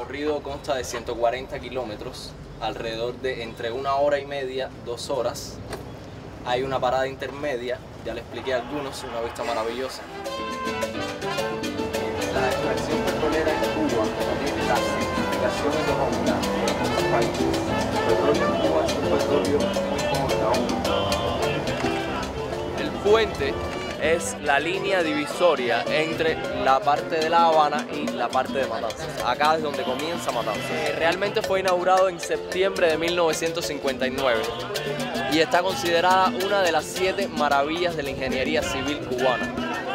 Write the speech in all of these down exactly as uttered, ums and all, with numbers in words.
recorrido consta de ciento cuarenta kilómetros, alrededor de entre una hora y media, dos horas. Hay una parada intermedia, ya le expliqué algunos, una vista maravillosa. La extracción petrolera en Cuba tiene las certificaciones de Honda en otros países. El petróleo en Cuba es un petróleo muy El puente es la línea divisoria entre la parte de La Habana y la parte de Matanzas. Acá es donde comienza Matanzas. Realmente fue inaugurado en septiembre de mil novecientos cincuenta y nueve y está considerada una de las siete maravillas de la ingeniería civil cubana.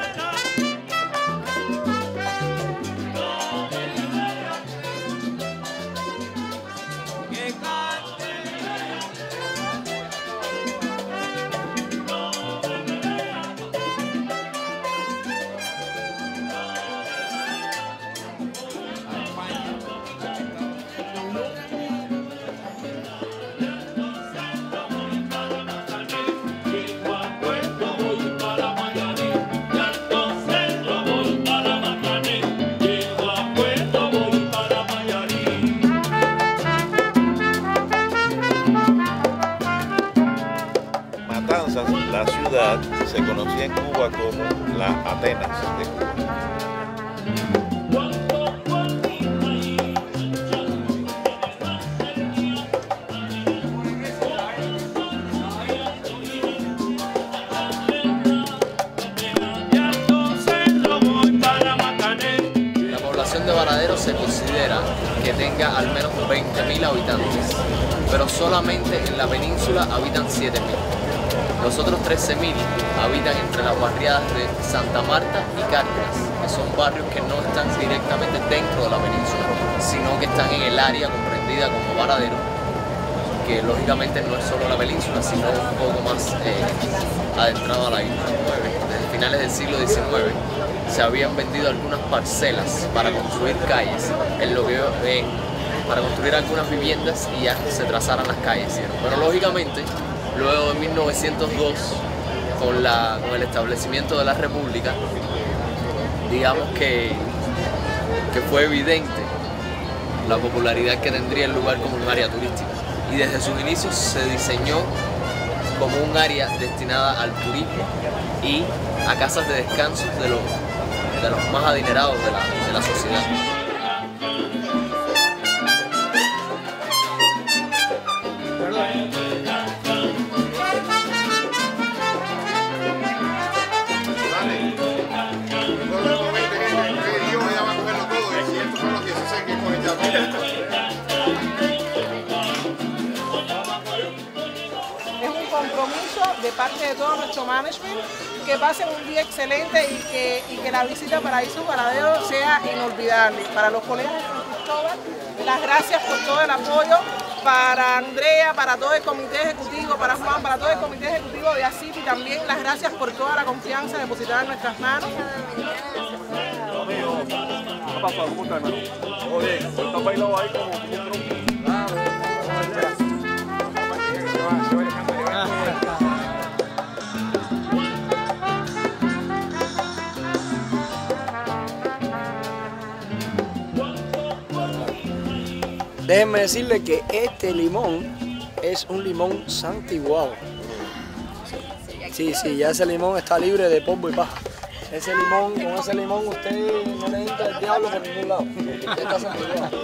La ciudad se conocía en Cuba como la Atenas de Cuba. La población de Varadero se considera que tenga al menos veinte mil habitantes, pero solamente en la península habitan siete mil. Los otros trece mil habitan entre las barriadas de Santa Marta y Cárdenas, que son barrios que no están directamente dentro de la península, sino que están en el área comprendida como Varadero, que lógicamente no es solo la península, sino un poco más eh, adentrado a la isla. Desde finales del siglo diecinueve se habían vendido algunas parcelas para construir calles, en lo que, eh, para construir algunas viviendas y ya se trazaran las calles. Pero lógicamente, luego de mil novecientos dos, con, la, con el establecimiento de la República, digamos que, que fue evidente la popularidad que tendría el lugar como un área turística. Y desde sus inicios se diseñó como un área destinada al turismo y a casas de descanso de los, de los más adinerados de la, de la sociedad. Es un compromiso de parte de todo nuestro management que pasen un día excelente y que, y que la visita a Paraíso Varadero sea inolvidable. Para los colegas de San Cristóbal, las gracias por todo el apoyo. Para Andrea, para todo el comité ejecutivo, para Juan, para todo el comité ejecutivo de ASIP, y también las gracias por toda la confianza depositada en nuestras manos. ¿Qué pasó? ¿Cómo estás, hermano? Todo bien. ¿Estás bailando ahí como un tronco? Déjenme decirle que este limón es un limón santiguado. Sí, sí, ya ese limón está libre de polvo y paja. Ese limón, con ese limón usted no le entra el diablo por ningún lado. Está santiguado.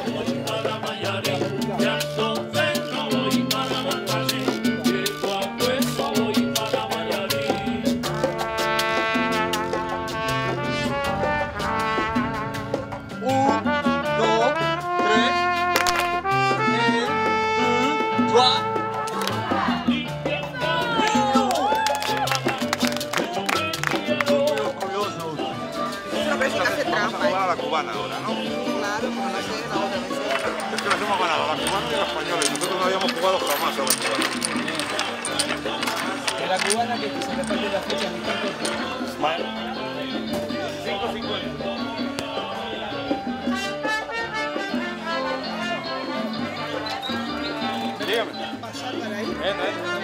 La cubana ahora, ¿no? Claro, como no sé, la otra vez. Es que nos hemos ganado la cubana y la española, y nosotros no habíamos jugado jamás a la cubana. La cubana que se le perdió la fecha en Smile. cinco cincuenta. Dígame. Pasar por ahí. Ven, ven.